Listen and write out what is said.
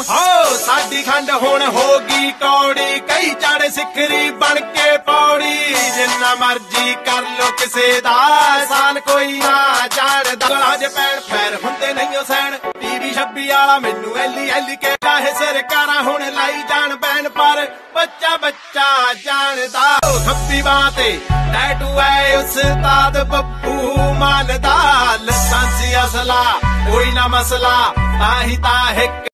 ਹੋ ਸਾਡੀ ਖੰਡ ਹੁਣ ਹੋ ਗਈ ਕੌੜੀ, ਕਈ ਚਾੜੇ ਸਿਖਰੀ ਬਣ ਕੇ ਪੌੜੀ। ਜਿੰਨਾ ਮਰਜੀ ਕਰ ਲੋ ਕਿਸੇ ਦਾ ਸਾਨ ਕੋਈ ਨਾ ਜਾਣਦਾ। ਅੱਜ ਪੈਣ ਪੈਰ ਹੁੰਦੇ ਨਹੀਂ ਉਹ ਸੈਣ, ਟੀਵੀ 26 ਵਾਲਾ ਮੈਨੂੰ ਐਲੀ ਐਲੀ ਕੇ ਚਾਹੇ ਸਰਕਾਰਾਂ ਹੁਣ ਲਾਈ ਜਾਣ ਬੈਨ, ਪਰ ਬੱਚਾ ਬੱਚਾ ਜਾਣਦਾ। ਖੱਬੀ ਬਾਂਹ ਤੇ ਟੈਟੂ ਐ ਉਸਤਾਦ ਬੱਬੂ ਮਾਨ ਦਾ, ਲਾਇਸੈਂਸ ਅਸਲਾ ਕੋਈ ਨਾ ਮਸਲਾ, ਤਾਂ ਹੀ ਤਾਂ ਇੱਕ